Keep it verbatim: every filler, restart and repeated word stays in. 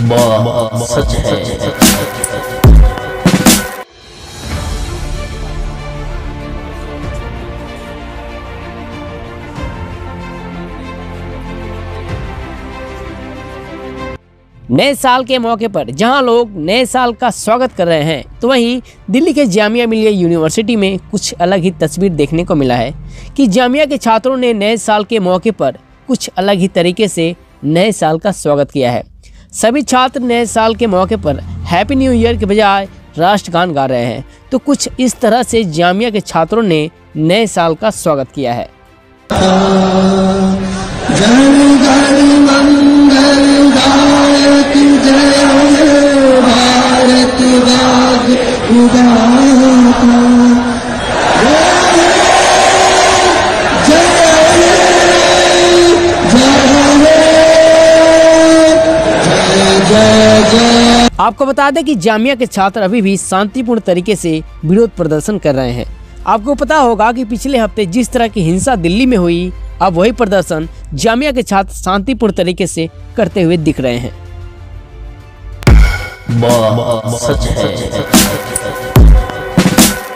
वाह सच है। नए साल के मौके पर जहां लोग नए साल का स्वागत कर रहे हैं, तो वहीं दिल्ली के जामिया मिलिया यूनिवर्सिटी में कुछ अलग ही तस्वीर देखने को मिला है कि जामिया के छात्रों ने नए साल के मौके पर कुछ अलग ही तरीके से नए साल का स्वागत किया है। सभी छात्र नए साल के मौके पर हैप्पी न्यू ईयर के बजाय राष्ट्रगान गा रहे हैं। तो कुछ इस तरह से जामिया के छात्रों ने नए साल का स्वागत किया है। आपको बता दें कि जामिया के छात्र अभी भी शांतिपूर्ण तरीके से विरोध प्रदर्शन कर रहे हैं। आपको पता होगा कि पिछले हफ्ते जिस तरह की हिंसा दिल्ली में हुई, अब वही प्रदर्शन जामिया के छात्र शांतिपूर्ण तरीके से करते हुए दिख रहे हैं। वाह सच है।